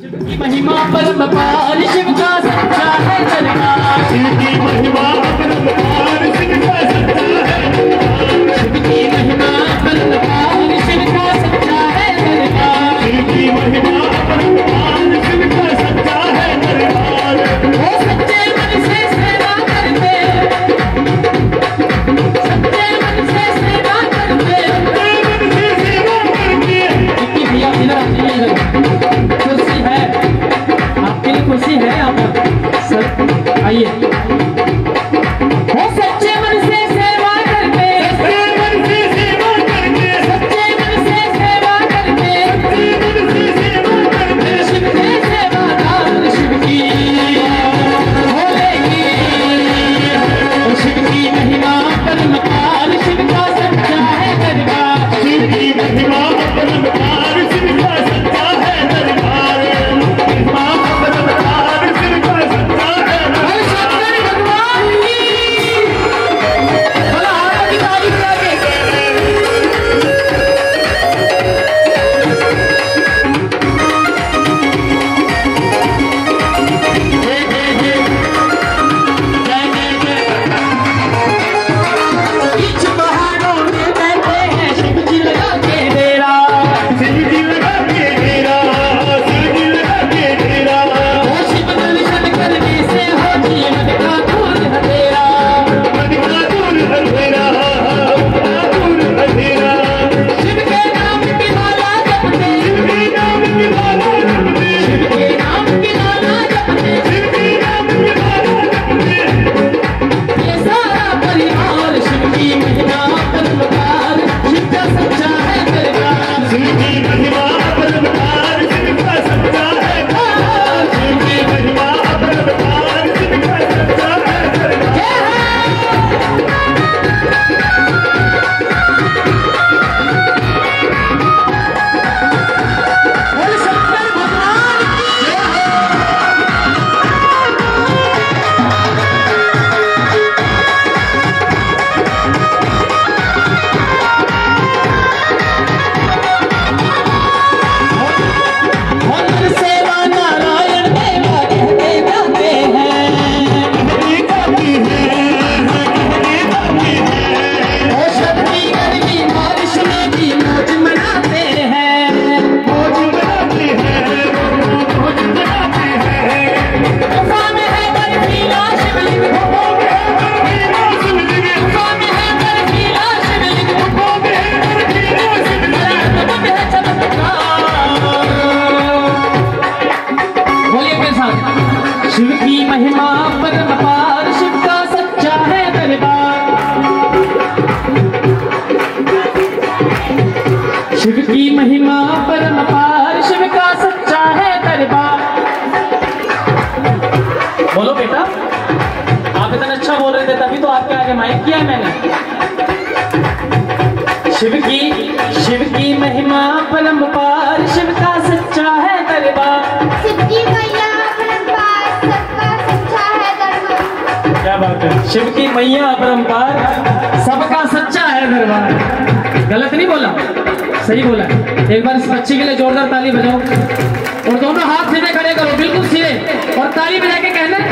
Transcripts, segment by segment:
की महिमा परम्पार शिव का सच्चा है दरबार। शिव की महिमा परम्पार शिव का सच्चा है। शिव की महिमा परम्पार शिव का सच्चा है दरबार। शिव की महिमा परम्पार शिव का सच्चा है दरबार। वो सच्चे मन से सेवा करते, सच्चे मन से सेवा करते, इनकी भैया कुर्सी है, आपके लिए कुर्सी है। आप सर आइए। वो सच्चे मन से सेवा करते, सच्चे मन से सेवा करते, सच्चे मन से सेवा करते, सच्चे मन से सेवा करते, शिव के सेवादार शिव की भोलेगी। शिव की महिमा परम्पार शिव का सच्चा है दरबार। शिव की महिमा परम्पार शिव का सच्चा है दरबार। महिमा परम्पार शिव का सच्चा है दरबार। शंकर भगवान की भला आरती तारीफ बीच पहाड़ों में बैठे हैं शिव जी लगा के डेरा। शिव जी लगा के डेरा, शिव जी लगा के डेरा। वो शिव दर्शन करने से हो जीवन का दूर अंधेरा, मन का दूर अंधेरा, दूर अंधेरा। शिव के नाम की माला जपते, शिव के नाम की माला जपते, शिव के नाम की माला जपते, शिव के नाम की माला जपते। ये सारा परिवार शिव की महिमा परम्पार शिव का सच्चा है दरबार। शिव की महिमा परम्पार शिव का सच्चा है दरबार। शिव की महिमा परम्पार शिव का सच्चा है दरबार। बोल शंकर भगवान की जय। और सेवा नारायण देवा कहते जाते हैं, कहते जाते हैं। वो शक्ति गर्मी बारिश में भी मौज मनाते हैं, मौज मनाते हैं, मौज मनाते हैं। गुफा में है बर्फीला शिवलिंग, गुफा में है बर्फीला शिवलिंग, गुफा में है बर्फीला शिवलिंग, गुफा में है बर्फीला शिवलिंग। अद्भुत है चमत्कार। बोलिए मेरे साथ। शिव की महिमा परम्पार शिव का सच्चा है दरबार। शिव की महिमा परम्पार शिव का सच्चा है दरबार। बोलो बेटा, आप इतना अच्छा बोल रहे थे तभी तो आपके आगे माइक किया है मैंने। शिव की महिमा परम्पार शिव का सच्चा है दरबार। शिव की मैया परम्पार सबका सच्चा है दरबार। क्या बात है। शिव की मैया अपरंपार सबका सच्चा है दरबार। गलत नहीं बोला, सही बोला। एक बार इस बच्ची के लिए जोरदार ताली बजाओ और दोनों हाथ सीधे खड़े करो, बिल्कुल सीधे, और ताली बजा के कहना,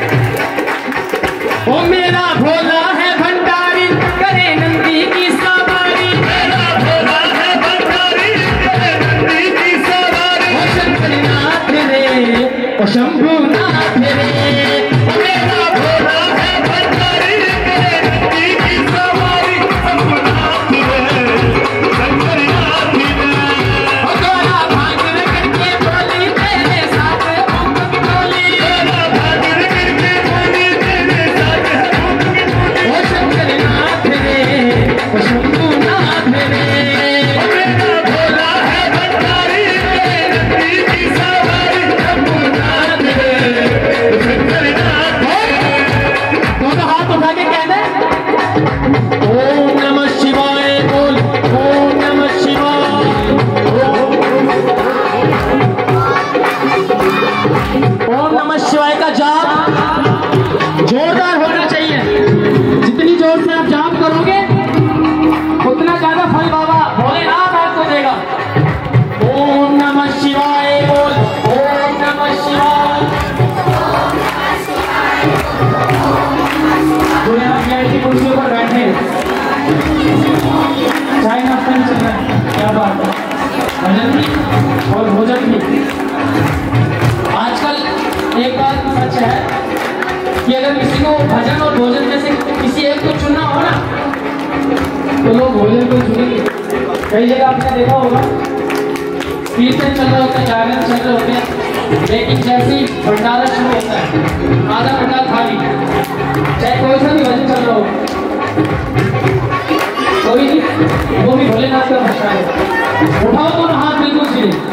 ओ मेरा भोला है भंडारी करे नंदी की सवारी। मेरा भोला है भंडारी करे नंदी की सवारी। ओ शंकरनाथ रे, ओ शंभुनाथ रे, मेरा भोला है भंडारी करे नंदी की सवारी। शंभुनाथ रे, शंकरनाथ रे। ओ गोरा भांग करके बोली तेरे साथ भूख बोली, गोरा भांग करके बोली तेरे साथ भूख चल रहा है, क्या बात है। भजन भी और भोजन भी। आजकल एक बात सच है कि अगर किसी को भजन और भोजन में से किसी एक को चुनना हो ना, तो लोग भोजन को चुनेंगे। कई जगह आपने देखा होगा कीर्तन चल रहे होते हैं, जागरण चल रहे होते हैं, लेकिन जैसे ही भंडारा शुरू होता है आधा भंडारा खाली, चाहे कोई सा भी भजन चल रहा हो, कोई नहीं, वो भी भोलेनाथ का भजन है। उठाओ तो हाथ बिल्कुल सीधे।